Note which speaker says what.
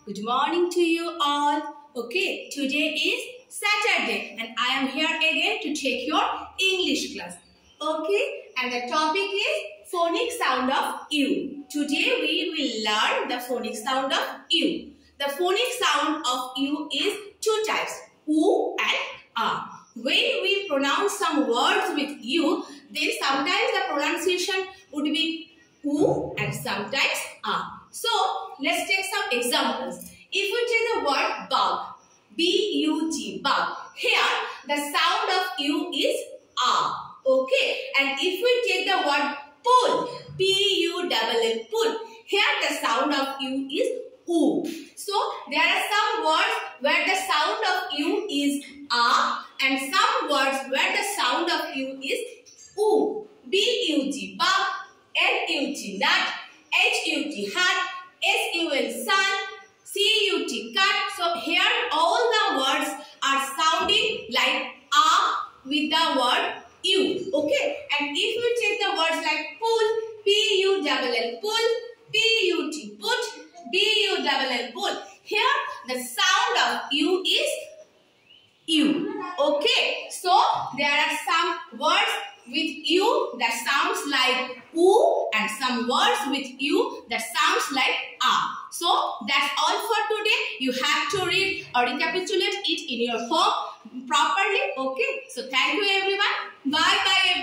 Speaker 1: Good morning to you all. Okay, today is Saturday and I am here again to take your English class. Okay, and the topic is phonic sound of U. Today we will learn the phonic sound of U. The phonic sound of U is two types, U and A. When we pronounce some words with U, then sometimes the pronunciation would be U and sometimes A. So, let's take some examples. If we take the word bug, B-U-G, bug. Here, the sound of U is A. Okay. And if we take the word pull, P-U-L-L, pull. Here, the sound of U is U. So, there are some words where the sound of U is A and some words where the sound of U is U. B-U-G, bug. N-U-T, nut. H-U-T, hat. S-U-N, sun. C-U-T, cut. So, here all the words are sounding like A with the word U. Okay. And if you take the words like pull, P-U-L-L, pull. P-U-T, put. D-U-L-L, pull. Here, the sound of U is U. Okay. So, there are some words with U that sounds like U and some words with U that sounds like A. So, that's all for today. You have to read or recapitulate it in your home properly. Okay. So, thank you everyone. Bye bye.